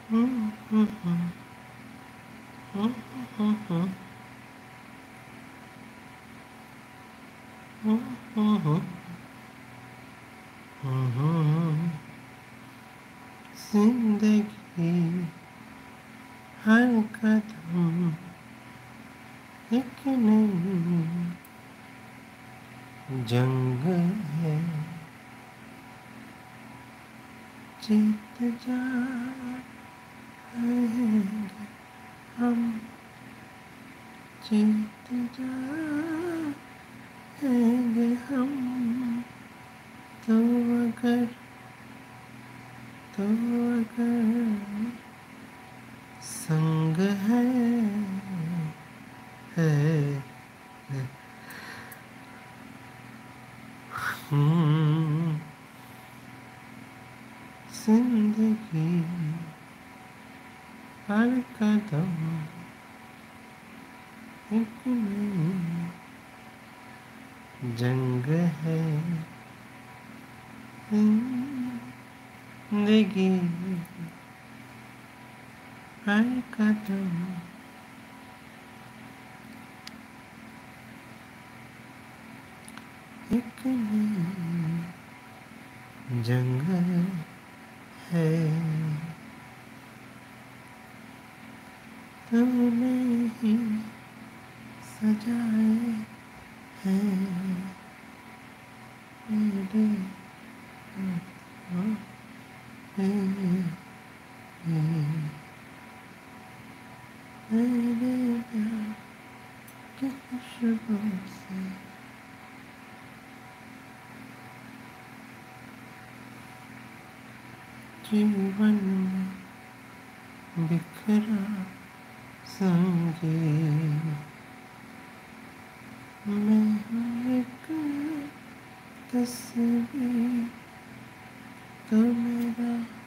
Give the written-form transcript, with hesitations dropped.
जिंदगी हर कदम एक नई जंग है, जीत जाएंगे हम, जीत जाएंगे हम। तो अगर संग है जिंदगी हर कदम एक नई जंग है, जिंदगी हर कदम एक नई जंग है। तुमने ही सजाए हैं मेरे मेरे प्यार की खुशबू से जीवन में बिखरा संगीत। मैं हूँ एक तस्वीर, तो मेरा